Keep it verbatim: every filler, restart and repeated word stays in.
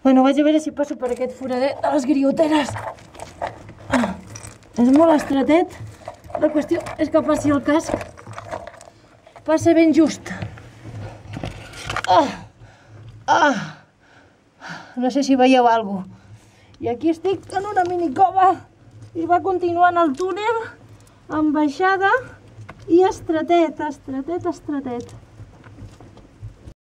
Bueno, vaig a veure si passo per aquest foradet de les grioteres. Ah, és molt estretet. La qüestió és que passi el casc. Passa ben just. Ah, ah. No sé si veieu alguna cosa. I aquí estic en una minicova i va continuant el túnel amb baixada i estretet, estretet, estretet.